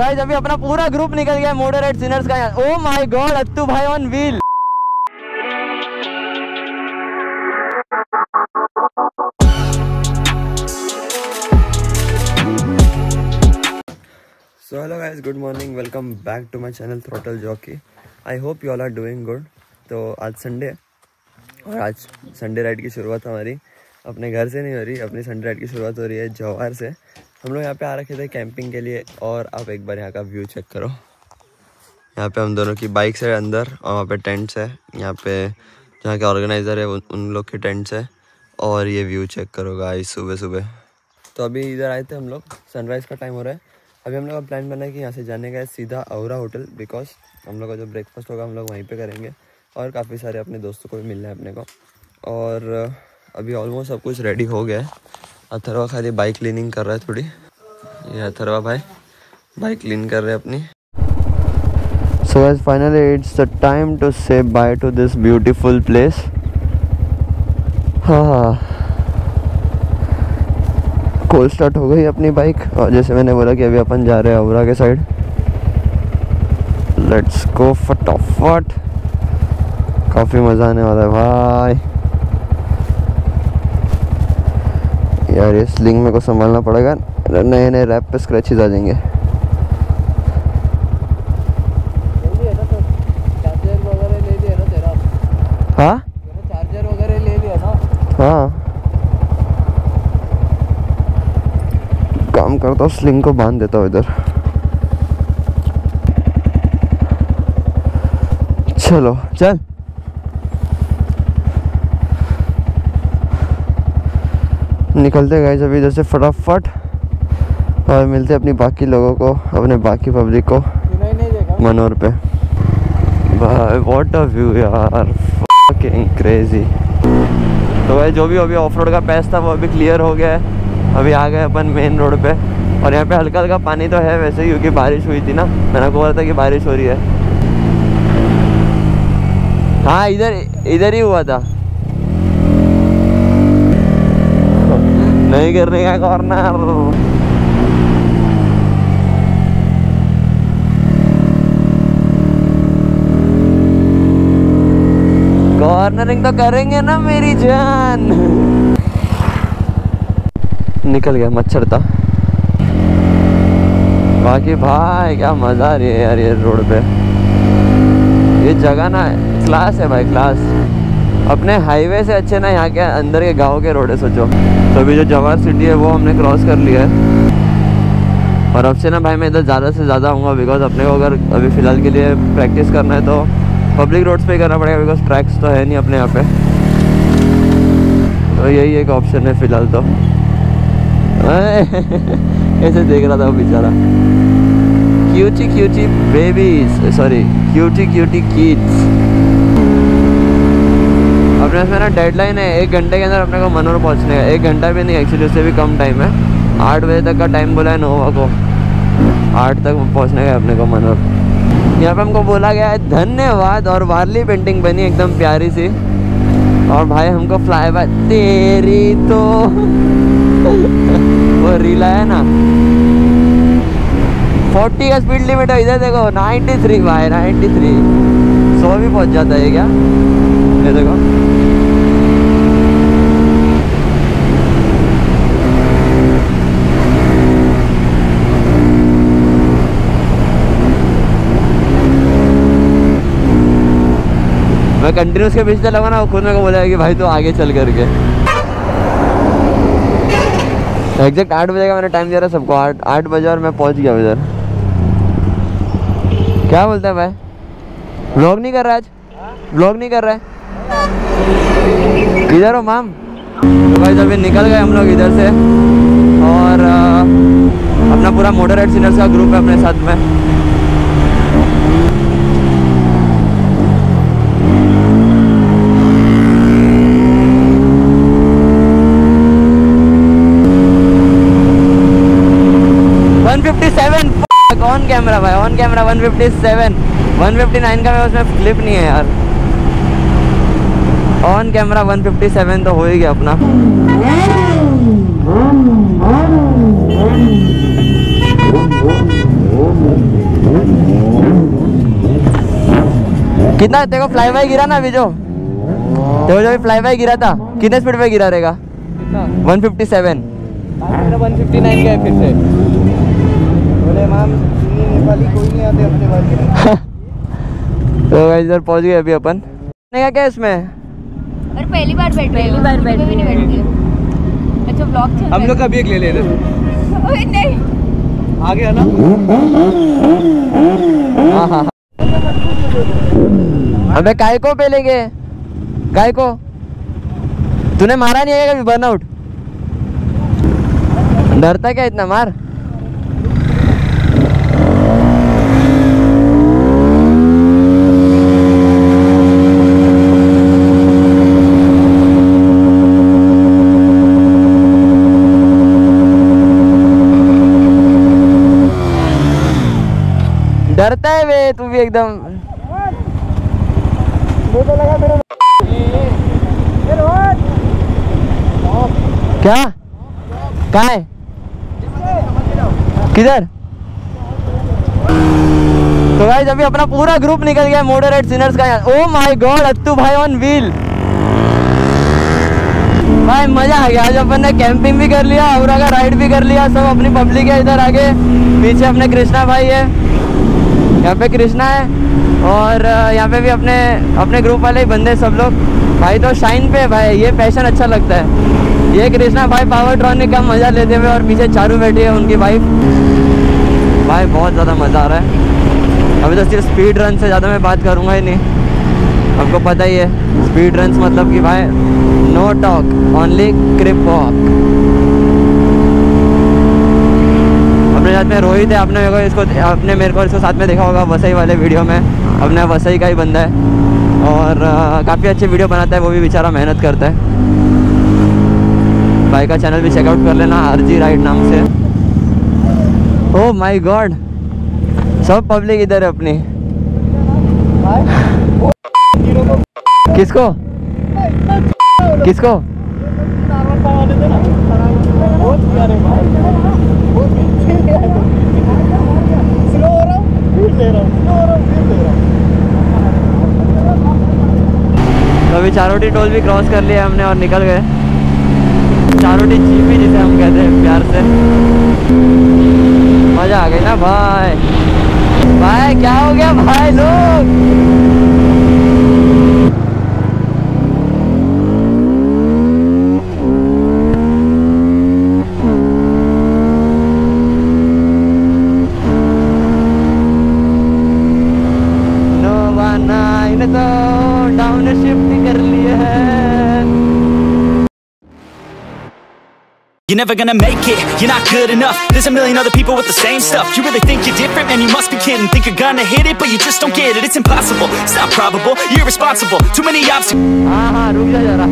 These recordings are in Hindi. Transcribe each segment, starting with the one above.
गाइस अभी अपना पूरा ग्रुप निकल गया मॉडरेट सिनर्स का। ओ माय गॉड, अत्तू भाई on wheel. So hello guys, good morning, welcome back to my channel Throttle Jockey. I hope you all are doing good. तो आज संडे और आज संडे राइड की शुरुआत हमारी अपने घर से नहीं हो रही, अपनी संडे राइड की शुरुआत हो रही है जवाहर से। हम लोग यहाँ पे आ रखे थे कैंपिंग के लिए और आप एक बार यहाँ का व्यू चेक करो। यहाँ पे हम दोनों की बाइक्स है अंदर और वहाँ पे टेंट्स है। यहाँ पे जहाँ के ऑर्गेनाइज़र है उन लोग के टेंट्स है और ये व्यू चेक करो गाइस सुबह सुबह। तो अभी इधर आए थे हम लोग, सनराइज़ का टाइम हो रहा है। अभी हम लोग का प्लान बना है कि यहाँ से जाने का है सीधा औरा होटल, बिकॉज हम लोग का जो ब्रेकफास्ट होगा हम लोग वहीं पे करेंगे और काफ़ी सारे अपने दोस्तों को भी मिलना है अपने को। और अभी ऑलमोस्ट सब कुछ रेडी हो गया है। अथर्वा खाली बाइक क्लीनिंग कर रहा है थोड़ी। ये अथर्वा भाई बाइक क्लीन कर रहे हैं अपनी। So guys finally it's the time to say bye to this beautiful place. हाँ, कोल्ड स्टार्ट हो गई अपनी बाइक और जैसे मैंने बोला कि अभी अपन जा रहे हैं औरा के साइड। लेट्स गो फटाफट, काफ़ी मज़ा आने वाला है भाई। यार ये स्लिंग में को संभालना पड़ेगा, नए नए रैप पे स्क्रैचेस आ जाएंगे। हाँ चार्जर वगैरह ले लिया ना। हाँ काम करता हूँ, स्लिंग को बांध देता हूँ इधर। चलो चल निकलते गाइस अभी इधर से फटाफट और मिलते अपनी बाकी लोगों को, अपने बाकी पब्लिक को मनोर पे। भाई व्हाट अ व्यू यार, फकिंग क्रेजी। तो भाई जो भी अभी ऑफ रोड का पैच था वो अभी क्लियर हो गया है। अभी आ गए अपन मेन रोड पे और यहाँ पे हल्का हल्का पानी तो है वैसे, क्योंकि बारिश हुई थी ना। मैंने को बोला था कि बारिश हो रही है। हाँ इधर ही हुआ था। नहीं करने का कॉर्नर। कॉर्नरिंग तो करेंगे ना मेरी जान। निकल गया मच्छर था। बाकी भाई क्या मजा आ रही है यार ये रोड पे। ये जगह ना क्लास है भाई, क्लास। अपने हाईवे से अच्छे ना यहाँ के अंदर के गांव के रोड है सोचो। तो अभी जो जवाहर सिटी है वो हमने क्रॉस कर लिया है और अब से ना भाई मैं इधर ज़्यादा से ज़्यादा आऊँगा, बिकॉज अपने को अगर अभी फ़िलहाल के लिए प्रैक्टिस करना है तो पब्लिक रोड्स पे ही करना पड़ेगा, बिकॉज ट्रैक्स तो है नहीं अपने यहाँ पे। तो यही एक ऑप्शन है फ़िलहाल तो। ऐसे देख रहा था वो बेचारा। Cutie cutie babies, sorry cutie cutie kids. अपने इसमें ना डेडलाइन है 1 घंटे के अंदर अपने को मनोर पहुंचने का। 1 घंटा भी नहीं एक्चुअली, उससे भी कम टाइम है। 8 बजे तक का टाइम बोला है नोवा को, 8 तक पहुंचने का अपने को मनोर। यहाँ पे हमको बोला गया है धन्यवाद और वारली पेंटिंग बनी एकदम प्यारी सी। और भाई हमको फ्लाई बाय तेरी तो वो रील आया ना 40 का स्पीड लिमिट है। इधर देखो 93 भाई, 93 100 भी पहुंच जाता है क्या? ये देखो मैं कंटिन्यूस के पीछे चला ना, वो खुद मेरे को बोला कि भाई तो आगे चल करके। एग्जैक्ट 8 बजे का मैंने टाइम दिया था सबको, 8 बजे और मैं पहुंच गया उधर। क्या बोलता है भाई? व्लॉग नहीं कर रहा आज? व्लॉग नहीं कर रहा है? इधर हो माम। तो भाई अभी निकल गए हम लोग इधर से और अपना पूरा मॉडरेट सिनर्स का ग्रुप है अपने साथ में। ऑन कैमरा भाई, ऑन कैमरा 157, 159 का मैं उसमें क्लिप नहीं है यार। ऑन कैमरा 157 तो हो ही गया अपना। कितना तेरे को फ्लाई बाय गिरा ना अभी जो भी फ्लाई बाय गिरा था, कितने स्पीड पे गिरा रहेगा? 157। 159 गए फिर से। बोले मैम नेपाली कोई नहीं आते अपने बात के। तो गाइस इधर पहुंच गए अभी अपन। क्या है इसमें? और पहली बार बैठ भी नहीं बैठती। अच्छा व्लॉग चल रहा है। हम लोग का भी एक ले लेते। ओए नहीं आ गया ना। हाँ। अबे काय को पे लेंगे? काय को? तूने मारा नहीं है कभी बर्नआउट? डरता क्या इतना? मार। डरता है वे तू भी एकदम। क्या? कहाँ है? किधर? तो गाइस अभी अपना पूरा ग्रुप निकल गया मॉडरेट सिनर्स का। ओ माय गॉड, अत्तू भाई ऑन व्हील। भाई मजा आ गया। आज अपन ने कैंपिंग भी कर लिया, औरा का राइड भी कर लिया। सब अपनी पब्लिक है इधर आगे। पीछे अपने कृष्णा भाई है, यहाँ पे कृष्णा है, और यहाँ पे भी अपने ग्रुप वाले ही बंदे सब लोग। भाई तो शाइन पे भाई, ये पैशन अच्छा लगता है। ये कृष्णा भाई पावर ट्रॉनिक का मजा लेते हुए, और पीछे चारू बैठी है उनकी वाइफ। भाई बहुत ज़्यादा मज़ा आ रहा है। अभी तो सिर्फ स्पीड रन से ज़्यादा मैं बात करूँगा ही नहीं, आपको पता ही है। स्पीड रन मतलब कि भाई no talk, only crip walk. अपने साथ में रोहित है, आपने मेरे को इसको साथ में देखा होगा वसई वाले वीडियो में। अपने वसई का ही बंदा है, और काफ़ी अच्छे वीडियो बनाता है वो भी, बेचारा मेहनत करता है। भाई का चैनल भी चेकआउट कर लेना, आरजी राइड नाम से। ओह माय गॉड, सब पब्लिक इधर है अपनी। किसको किसको? तो अभी चारोटी टोल भी क्रॉस कर लिया हमने और निकल गए। चारोटी जीपी जिसे हम कहते हैं प्यार से। मजा आ गई ना भाई। भाई क्या हो गया भाई लोग? तो डाउन शिफ्ट कर लिए है। You're never gonna make it, you're not good enough. There's a million other people with the same stuff. You really think you're different? Man, you must be kidding. Think you're gonna hit it, but you just don't get it. It's impossible, it's not probable, you're irresponsible. Too many obstacles. हाँ रुक जा जरा।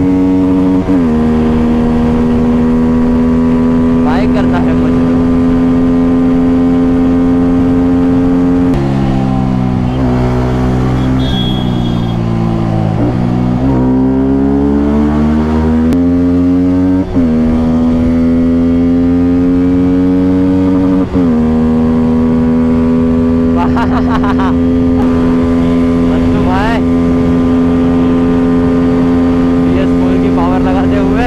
भाई करता है मुझे। भाई ये स्कूल की पावर लगाते हुए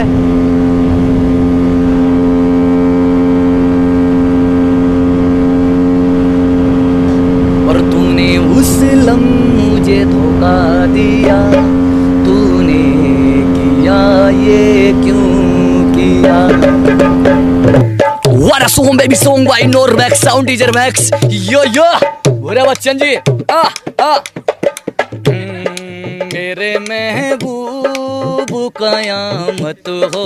और तूने उस लम्हे मुझे धोखा दिया, तूने किया ये क्यों किया? What a song baby, song by Normax, sound teacher Max. Yo yo, बोले बच्चन जी। मेरे महबूब कयामत हो।